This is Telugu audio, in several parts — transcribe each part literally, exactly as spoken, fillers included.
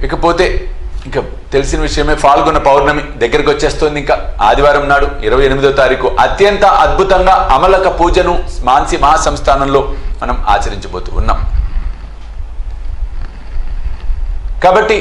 ఇకపోతే ఇంకా తెలిసిన విషయమే, ఫాల్గొన పౌర్ణమి దగ్గరికి వచ్చేస్తుంది. ఇంకా ఆదివారం నాడు ఇరవై ఎనిమిదో తారీఖు అత్యంత అద్భుతంగా అమలక పూజను మాన్సి మహాసంస్థానంలో మనం ఆచరించబోతూ ఉన్నాం. కాబట్టి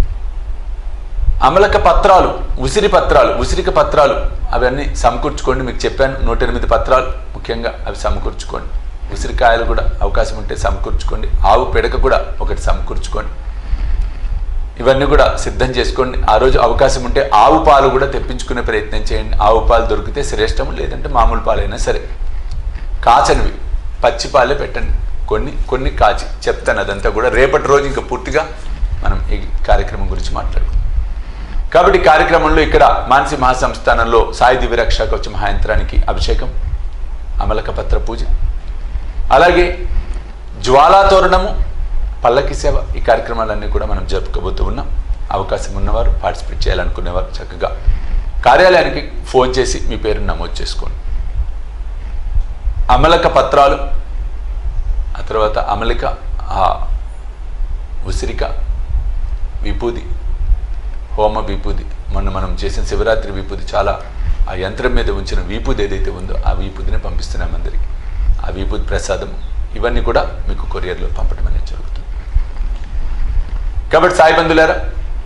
అమలక పత్రాలు, ఉసిరి పత్రాలు, ఉసిరిక పత్రాలు అవన్నీ సమకూర్చుకోండి. మీకు చెప్పాను నూట ఎనిమిది పత్రాలు ముఖ్యంగా అవి సమకూర్చుకోండి. ఉసిరికాయలు కూడా అవకాశం ఉంటే సమకూర్చుకోండి. ఆవు పిడక కూడా ఒకటి సమకూర్చుకోండి. ఇవన్నీ కూడా సిద్ధం చేసుకోండి. ఆ రోజు అవకాశం ఉంటే ఆవు పాలు కూడా తెప్పించుకునే ప్రయత్నం చేయండి. ఆవు పాలు దొరికితే శ్రేష్టము, లేదంటే మామూలు పాలైనా సరే. కాచనివి పచ్చి పాలే పెట్టండి, కొన్ని కొన్ని కాచి చెప్తాను. అదంతా కూడా రేపటి రోజు ఇంకా పూర్తిగా మనం ఈ కార్యక్రమం గురించి మాట్లాడుకుందాం. కాబట్టి కార్యక్రమంలో ఇక్కడ మాన్సి మహాసంస్థానంలో సాయి దివ్యరక్ష కవచ మహాయంత్రానికి అభిషేకం, అమలక పత్ర పూజ, అలాగే జ్వాలాతోరణము, పల్లకి సేవ, ఈ కార్యక్రమాలన్నీ కూడా మనం జరుపుకోబోతూ ఉన్నాం. అవకాశం ఉన్నవారు, పార్టిసిపేట్ చేయాలనుకునేవారు చక్కగా కార్యాలయానికి ఫోన్ చేసి మీ పేరును నమోదు చేసుకోండి. అమలక పత్రాలు, ఆ తర్వాత అమలిక, ఆ ఉసిరిక, విభూది, హోమ విభూది, మొన్న మనం చేసిన శివరాత్రి విభూది, చాలా ఆ యంత్రం మీద ఉంచిన విభూది ఏదైతే ఉందో ఆ విభూదిని పంపిస్తున్నాం అందరికీ. ఆ విభూది ప్రసాదం ఇవన్నీ కూడా మీకు కొరియర్లో పంపడం అనేది జరుగుతుంది. కాబట్టి సాయి బంధులారా,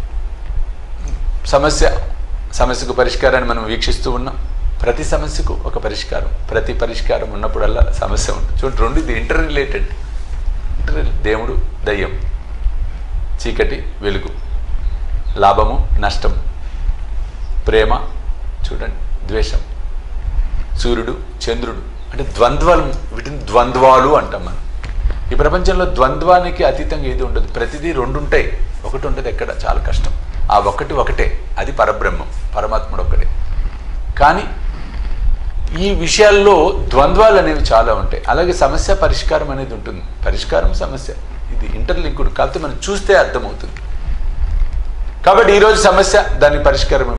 సమస్య సమస్యకు పరిష్కారాన్ని మనం వీక్షిస్తూ ఉన్నాం. ప్రతి సమస్యకు ఒక పరిష్కారం, ప్రతి పరిష్కారం ఉన్నప్పుడల్లా సమస్య ఉంటుంది. చూడండి, రెండు ఇది ఇంటర్ రిలేటెడ్. ఇంటర్ దేవుడు, దయ్యం, చీకటి, వెలుగు, లాభము, నష్టం, ప్రేమ, చూడండి, ద్వేషం, సూర్యుడు, చంద్రుడు, అంటే ద్వంద్వాలు, వీటిని ద్వంద్వాలు అంటాం మనం. ఈ ప్రపంచంలో ద్వంద్వానికి అతీతంగా ఏది ఉండదు. ప్రతిదీ రెండు ఉంటాయి, ఒకటి ఉంటుంది ఎక్కడ, చాలా కష్టం. ఆ ఒకటి ఒకటే, అది పరబ్రహ్మం, పరమాత్ముడు ఒక్కడే. కానీ ఈ విషయాల్లో ద్వంద్వాలు అనేవి చాలా ఉంటాయి. అలాగే సమస్య పరిష్కారం అనేది ఉంటుంది. పరిష్కారం, సమస్య, ఇది ఇంటర్లింకుడు, కాకపోతే మనం చూస్తే అర్థమవుతుంది. కాబట్టి ఈరోజు సమస్య, దాని పరిష్కారం